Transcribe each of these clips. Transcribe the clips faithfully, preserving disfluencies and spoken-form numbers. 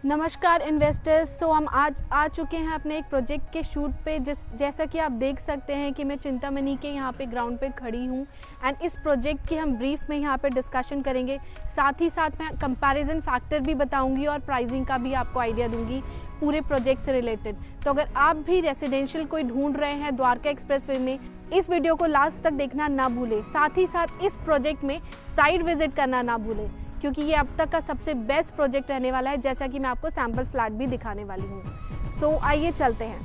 नमस्कार इन्वेस्टर्स। सो हम आज आ चुके हैं अपने एक प्रोजेक्ट के शूट पे। जिस जैसा कि आप देख सकते हैं कि मैं चिंतामणि के यहाँ पे ग्राउंड पे खड़ी हूँ एंड इस प्रोजेक्ट की हम ब्रीफ में यहाँ पे डिस्कशन करेंगे। साथ ही साथ मैं कंपैरिजन फैक्टर भी बताऊँगी और प्राइसिंग का भी आपको आइडिया दूँगी पूरे प्रोजेक्ट से रिलेटेड। तो अगर आप भी रेसिडेंशियल कोई ढूंढ रहे हैं द्वारका एक्सप्रेसवे में, इस वीडियो को लास्ट तक देखना ना भूलें। साथ ही साथ इस प्रोजेक्ट में साइट विजिट करना ना भूलें, क्योंकि ये अब तक का सबसे बेस्ट प्रोजेक्ट रहने वाला है, जैसा कि मैं आपको सैम्पल फ्लैट भी दिखाने वाली हूँ। सो so, आइए चलते हैं।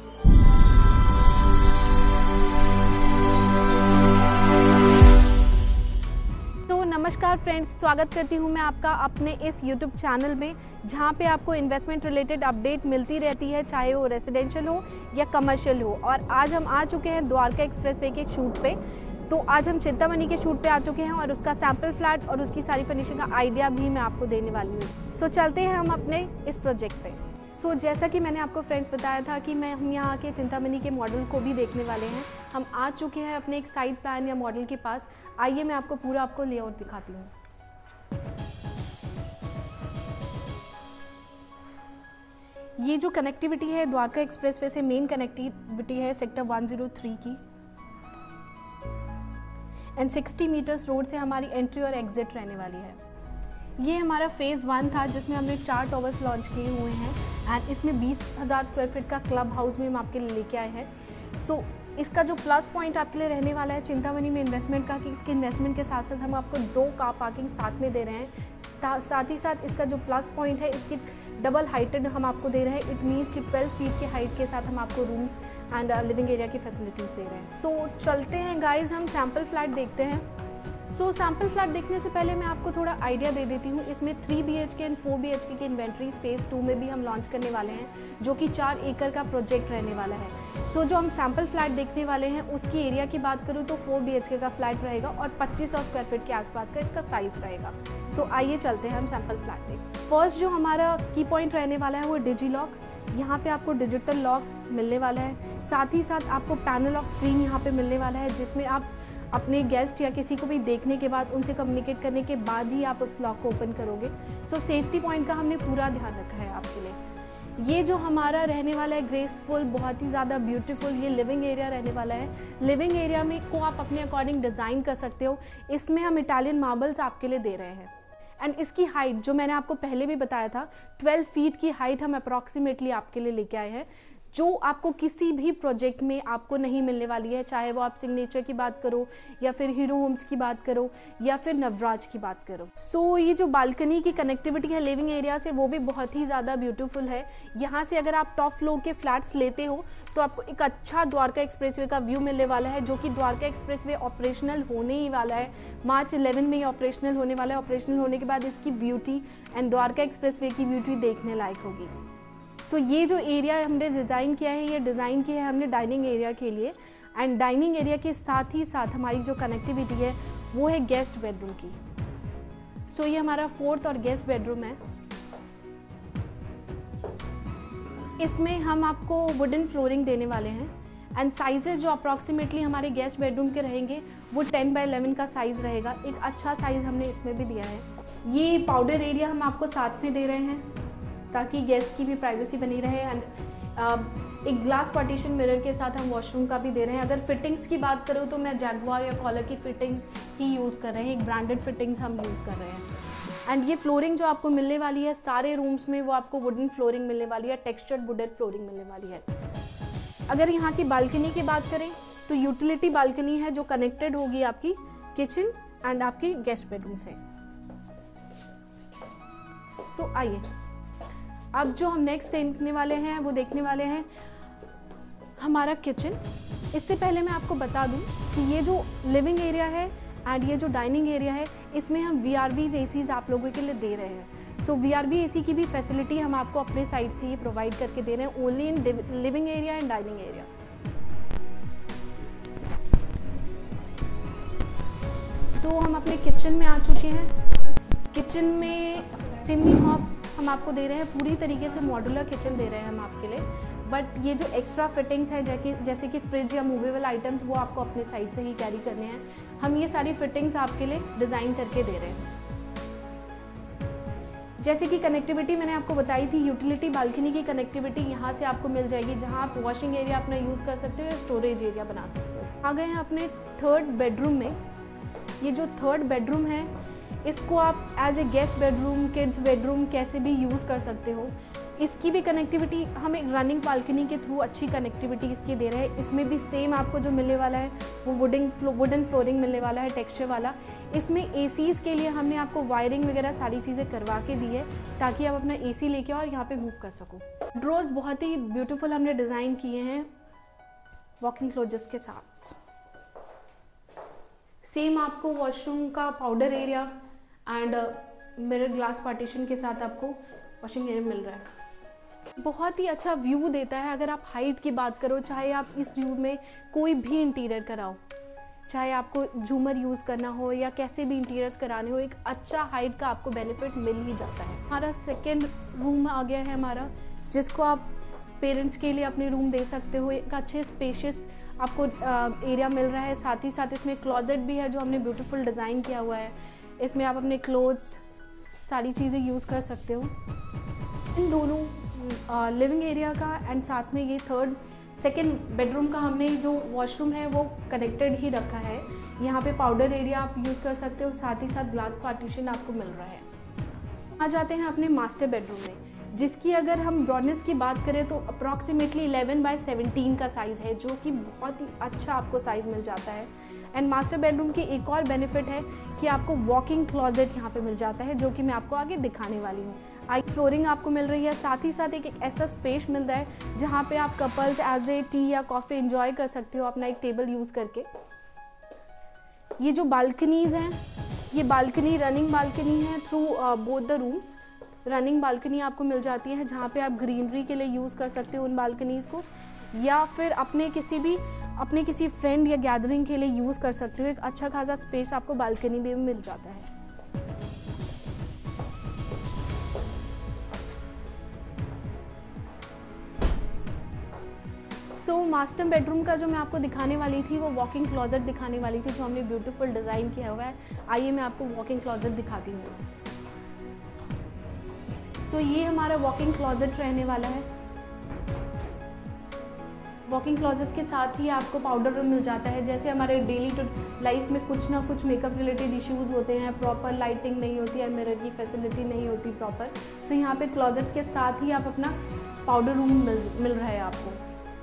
तो नमस्कार फ्रेंड्स, स्वागत करती हूँ मैं आपका अपने इस यूट्यूब चैनल में, जहाँ पे आपको इन्वेस्टमेंट रिलेटेड अपडेट मिलती रहती है, चाहे वो रेजिडेंशियल हो या कमर्शियल हो। और आज हम आ चुके हैं द्वारका एक्सप्रेसवे के शूट पे। तो आज हम चिंतामणि के शूट पे आ चुके हैं और उसका सैम्पल फ्लैट और उसकी सारी फिनिशिंग का आइडिया भी मैं आपको देने वाली हूँ। सो चलते हैं हम अपने इस प्रोजेक्ट पे। सो so, जैसा कि मैंने आपको फ्रेंड्स बताया था कि मैं हम यहाँ के चिंतामणि के मॉडल को भी देखने वाले हैं। हम आ चुके हैं अपने एक साइड प्लान या मॉडल के पास। आइए मैं आपको पूरा आपको लेआउट दिखाती हूँ। ये जो कनेक्टिविटी है द्वारका एक्सप्रेसवे से, मेन कनेक्टिविटी है सेक्टर वन ज़ीरो थ्री की एंड सिक्सटी मीटर्स रोड से हमारी एंट्री और एग्जिट रहने वाली है। ये हमारा फेज़ वन था, जिसमें हमने चार टॉवर्स लॉन्च किए हुए हैं एंड इसमें बीस हज़ार स्क्वायर फीट का क्लब हाउस में हम आपके लिए लेके आए हैं। सो so, इसका जो प्लस पॉइंट आपके लिए रहने वाला है चिंतामणि में इन्वेस्टमेंट का, कि इसके इन्वेस्टमेंट के साथ साथ हम आपको दो कार पार्किंग साथ में दे रहे हैं। साथ ही साथ इसका जो प्लस पॉइंट है, इसकी डबल हाइटेड हम आपको दे रहे हैं। इट मीन्स कि ट्वेल्व फीट के हाइट के साथ हम आपको रूम्स एंड लिविंग एरिया की फैसिलिटीज दे रहे हैं। सो so, चलते हैं गाइज, हम सैम्पल फ्लैट देखते हैं। सो so, सैम्पल फ्लैट देखने से पहले मैं आपको थोड़ा आइडिया दे देती हूँ। इसमें three B H K and four B H K की इन्वेंट्रीज फेज़ टू में भी हम लॉन्च करने वाले हैं, जो कि चार एकड़ का प्रोजेक्ट रहने वाला है। सो so, जो हम सैम्पल फ्लैट देखने वाले हैं उसकी एरिया की बात करूँ तो फोर बी एच के का फ्लैट रहेगा और पच्चीस सौ स्क्वायर फीट के आसपास का इसका साइज़ रहेगा। सो so, आइए चलते हैं हम सैम्पल फ्लैट देख। फर्स्ट जो हमारा की पॉइंट रहने वाला है वो डिजी लॉक। यहाँ पे आपको डिजिटल लॉक मिलने वाला है। साथ ही साथ आपको पैनल ऑफ स्क्रीन यहाँ पे मिलने वाला है, जिसमें आप अपने गेस्ट या किसी को भी देखने के बाद, उनसे कम्युनिकेट करने के बाद ही आप उस लॉक को ओपन करोगे। तो सेफ्टी पॉइंट का हमने पूरा ध्यान रखा है आपके लिए। ये जो हमारा रहने वाला है ग्रेसफुल, बहुत ही ज़्यादा ब्यूटीफुल ये लिविंग एरिया रहने वाला है। लिविंग एरिया में को आप अपने अकॉर्डिंग डिज़ाइन कर सकते हो। इसमें हम इटालियन मार्बल्स आपके लिए दे रहे हैं एंड इसकी हाइट जो मैंने आपको पहले भी बताया था, ट्वेल्व फीट की हाइट हम अप्रॉक्सीमेटली आपके लिए लेके आए हैं, जो आपको किसी भी प्रोजेक्ट में आपको नहीं मिलने वाली है। चाहे वो आप सिग्नेचर की बात करो या फिर हीरो होम्स की बात करो या फिर नवराज की बात करो। सो so, ये जो बालकनी की कनेक्टिविटी है लिविंग एरिया से, वो भी बहुत ही ज़्यादा ब्यूटीफुल है। यहाँ से अगर आप टॉप फ्लोर के फ्लैट्स लेते हो तो आपको एक अच्छा द्वारका एक्सप्रेसवे का व्यू मिलने वाला है, जो कि द्वारका एक्सप्रेसवे ऑपरेशनल होने ही वाला है। मार्च इलेवन में ही ऑपरेशनल होने वाला है। ऑपरेशनल होने के बाद इसकी ब्यूटी एंड द्वारका एक्सप्रेसवे की ब्यूटी देखने लायक होगी। सो so, ये जो एरिया हमने डिज़ाइन किया है, ये डिज़ाइन किया है हमने डाइनिंग एरिया के लिए एंड डाइनिंग एरिया के साथ ही साथ हमारी जो कनेक्टिविटी है वो है गेस्ट बेडरूम की। सो so, ये हमारा फोर्थ और गेस्ट बेडरूम है। इसमें हम आपको वुडन फ्लोरिंग देने वाले हैं एंड साइजेस जो अप्रॉक्सीमेटली हमारे गेस्ट बेडरूम के रहेंगे वो टेन बाई इलेवन का साइज़ रहेगा। एक अच्छा साइज़ हमने इसमें भी दिया है। ये पाउडर एरिया हम आपको साथ में दे रहे हैं ताकि गेस्ट की भी प्राइवेसी बनी रहे एंड एक ग्लास पार्टीशन मिरर के साथ हम वॉशरूम का भी दे रहे हैं। अगर फिटिंग्स की बात करूँ तो मैं जैगवार या कॉलर की फिटिंग्स ही यूज़ कर रहे हैं, एक ब्रांडेड फिटिंग्स हम यूज़ कर रहे हैं। एंड ये फ्लोरिंग जो आपको मिलने वाली है सारे रूम्स में, वो आपको वुडन फ्लोरिंग मिलने वाली है, टेक्सचर्ड वुडन फ्लोरिंग मिलने वाली है। अगर यहाँ की बालकनी की बात करें तो यूटिलिटी बालकनी है जो कनेक्टेड होगी आपकी किचन एंड आपकी गेस्ट बेडरूम से। सो so, आइए अब जो हम नेक्स्ट देखने वाले हैं वो देखने वाले हैं हमारा किचन। इससे पहले मैं आपको बता दूं कि ये जो लिविंग एरिया है एंड ये जो डाइनिंग एरिया है, इसमें हम वी आर वीज एसीज आप लोगों के लिए दे रहे हैं। So we are we AC की भी फैसिलिटी हम आपको अपने साइड से ही प्रोवाइड करके दे रहे हैं, only in living area and dining area. So so, हम अपने किचन में आ चुके हैं। किचन में चिमनी हॉब हम आपको दे रहे हैं, पूरी तरीके से मॉड्यूलर किचन दे रहे हैं हम आपके लिए। बट ये जो एक्स्ट्रा फिटिंग्स है जैसे जैसे कि फ्रिज या मूवेबल आइटम्स, वो आपको अपने साइड से ही कैरी करने हैं। हम ये सारी फिटिंग्स आपके लिए डिज़ाइन करके दे रहे हैं। जैसे कि कनेक्टिविटी मैंने आपको बताई थी, यूटिलिटी बालकनी की कनेक्टिविटी यहाँ से आपको मिल जाएगी, जहाँ आप वॉशिंग एरिया अपना यूज़ कर सकते हो या स्टोरेज एरिया बना सकते हो। आ गए हैं अपने थर्ड बेडरूम में। ये जो थर्ड बेडरूम है इसको आप as a guest bedroom, kids bedroom कैसे भी यूज़ कर सकते हो। इसकी भी कनेक्टिविटी हम एक रनिंग बालकनी के थ्रू अच्छी कनेक्टिविटी इसकी दे रहे हैं। इसमें भी सेम आपको जो मिलने वाला है वो वुडन फ्लो वुडन फ्लोरिंग मिलने वाला है, टेक्सचर वाला। इसमें एसीज़ के लिए हमने आपको वायरिंग वगैरह सारी चीज़ें करवा के दी है ताकि आप अपना एसी लेके और यहाँ पे मूव कर सको। ड्रॉर्स बहुत ही ब्यूटीफुल हमने डिज़ाइन किए हैं वॉकिंग क्लोजेस के साथ। सेम आपको वॉशरूम का powder area and mirror glass partition के साथ आपको वॉशिंग एरिया मिल रहा है। बहुत ही अच्छा व्यू देता है। अगर आप हाइट की बात करो, चाहे आप इस व्यू में कोई भी इंटीरियर कराओ, चाहे आपको झूमर यूज़ करना हो या कैसे भी इंटीरियर्स कराने हो, एक अच्छा हाइट का आपको बेनिफिट मिल ही जाता है। हमारा सेकेंड रूम आ गया है हमारा, जिसको आप पेरेंट्स के लिए अपने रूम दे सकते हो। एक अच्छे स्पेशियस आपको एरिया मिल रहा है। साथ ही साथ इसमें क्लॉजेट भी है जो हमने ब्यूटीफुल डिज़ाइन किया हुआ है। इसमें आप अपने क्लोथ्स सारी चीज़ें यूज़ कर सकते हो। इन दोनों लिविंग एरिया का एंड साथ में ये थर्ड सेकेंड बेडरूम का हमने जो वॉशरूम है वो कनेक्टेड ही रखा है। यहाँ पे पाउडर एरिया आप यूज़ कर सकते हो, साथ ही साथ ग्लास पार्टीशन आपको मिल रहा है। आ जाते हैं अपने मास्टर बेडरूम में, जिसकी अगर हम ब्रॉडनेस की बात करें तो अप्रॉक्सीमेटली इलेवन बाई सेवनटीन का साइज़ है, जो कि बहुत ही अच्छा आपको साइज़ मिल जाता है। एंड मास्टर बेडरूम की एक और बेनिफिट है कि आपको वॉकिंग क्लॉजेट यहाँ पे मिल जाता है, जो कि मैं आपको आगे दिखाने वाली हूँ। आई फ्लोरिंग आपको मिल रही है, साथ ही साथ एक, एक ऐसा स्पेस मिल रहा है जहाँ पे आप कपल्स एज ए टी या कॉफ़ी एंजॉय कर सकते हो अपना एक टेबल यूज़ करके। ये जो बालकनीज़ हैं, ये बालकनी रनिंग बालकनी है through both the rooms. Running balcony आपको मिल जाती है जहाँ पे आप ग्रीनरी के लिए यूज़ कर सकते हो उन बालकनीज़ को, या फिर अपने किसी भी अपने किसी फ्रेंड या गैदरिंग के लिए यूज़ कर सकते हो। एक अच्छा खासा स्पेस आपको बालकनी में मिल जाता है। सो so, मास्टर बेडरूम का जो मैं आपको दिखाने वाली थी वो वॉकिंग क्लॉजेट दिखाने वाली थी, जो हमने ब्यूटीफुल डिज़ाइन किया हुआ है। आइए मैं आपको वॉकिंग क्लॉजेट दिखाती हूँ। सो so, ये हमारा वॉकिंग क्लॉजेट रहने वाला है। वॉकिंग क्लॉजेट के साथ ही आपको पाउडर रूम मिल जाता है। जैसे हमारे डेली टू लाइफ में कुछ ना कुछ मेकअप रिलेटेड इश्यूज होते हैं, प्रॉपर लाइटिंग नहीं होती है, मिरर की फैसिलिटी नहीं होती प्रॉपर, सो so, यहाँ पे क्लॉजेट के साथ ही आप अपना पाउडर रूम मिल मिल रहा है आपको।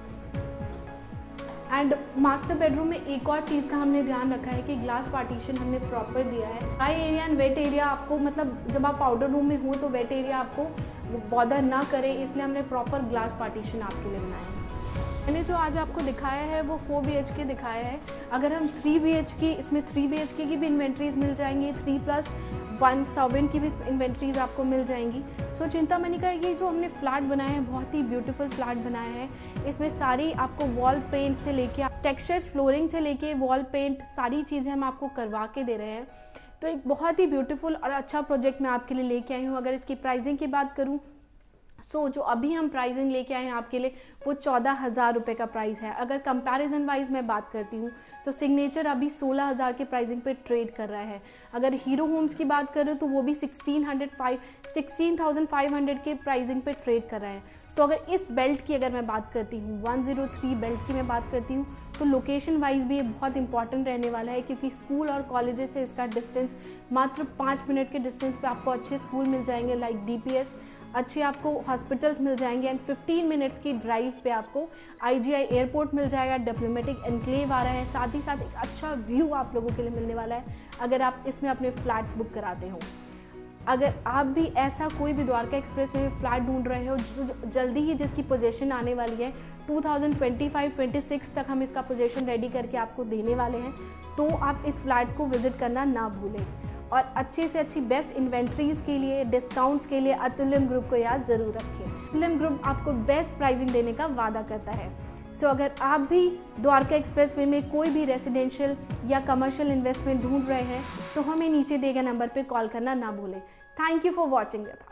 एंड मास्टर बेडरूम में एक और चीज़ का हमने ध्यान रखा है कि ग्लास पार्टीशन हमने प्रॉपर दिया है। Dry area and wet area आपको, मतलब जब आप पाउडर रूम में हो तो वेट एरिया आपको बॉदर ना करे, इसलिए हमने प्रॉपर ग्लास पार्टीशन आपके लिए बनाया है। मैंने जो आज आपको दिखाया है वो फोर बी एच के दिखाया है। अगर हम थ्री बी एच के, इसमें थ्री बी एच के की भी इन्वेंट्रीज मिल जाएंगी, थ्री प्लस वन सर्वेंट की भी इन्वेंट्रीज आपको मिल जाएंगी। सो so, चिंतामणि का ये जो हमने फ्लैट बनाया है बहुत ही ब्यूटीफुल फ्लैट बनाया है। इसमें सारी आपको वॉल पेंट से लेके टेक्सचर फ्लोरिंग से लेके वॉल पेंट सारी चीज़ें हम आपको करवा के दे रहे हैं। तो एक बहुत ही ब्यूटीफुल और अच्छा प्रोजेक्ट मैं आपके लिए लेके आई हूँ। अगर इसकी प्राइसिंग की बात करूँ सो so, जो अभी हम प्राइसिंग लेके आए हैं आपके लिए वो चौदह हज़ार रुपये का प्राइस है। अगर कंपैरिजन वाइज मैं बात करती हूँ तो सिग्नेचर अभी सोलह हज़ार के प्राइसिंग पे ट्रेड कर रहा है। अगर हीरो होम्स की बात करें तो वो भी sixteen hundred five sixteen thousand five hundred के प्राइसिंग पे ट्रेड कर रहा है। तो अगर इस बेल्ट की अगर मैं बात करती हूँ, वन ज़ीरो थ्री बेल्ट की मैं बात करती हूँ, तो लोकेशन वाइज भी ये बहुत इंपॉर्टेंट रहने वाला है, क्योंकि स्कूल और कॉलेजेस से इसका डिस्टेंस मात्र पाँच मिनट के डिस्टेंस पे आपको अच्छे स्कूल मिल जाएंगे लाइक डी पी एस, अच्छे आपको हॉस्पिटल्स मिल जाएंगे एंड फिफ्टीन मिनट्स की ड्राइव पे आपको आई जी आई एयरपोर्ट मिल जाएगा, डिप्लोमेटिक एनक्लेव आ रहा है, साथ ही साथ एक अच्छा व्यू आप लोगों के लिए मिलने वाला है अगर आप इसमें अपने फ्लैट्स बुक कराते हो। अगर आप भी ऐसा कोई भी द्वारका एक्सप्रेस में फ्लैट ढूंढ रहे हो जो जल्दी ही जिसकी पोजीशन आने वाली है, two thousand twenty five twenty six तक हम इसका पोजीशन रेडी करके आपको देने वाले हैं, तो आप इस फ्लैट को विजिट करना ना भूलें। और अच्छे से अच्छी बेस्ट इन्वेंट्रीज़ के लिए, डिस्काउंट्स के लिए अतुल्यम ग्रुप को याद ज़रूर रखें। अतुल्यम ग्रुप आपको बेस्ट प्राइसिंग देने का वादा करता है। सो so, अगर आप भी द्वारका एक्सप्रेस वे में कोई भी रेजिडेंशियल या कमर्शियल इन्वेस्टमेंट ढूंढ रहे हैं तो हमें नीचे दिए गए नंबर पर कॉल करना ना भूलें। Thank you for watching.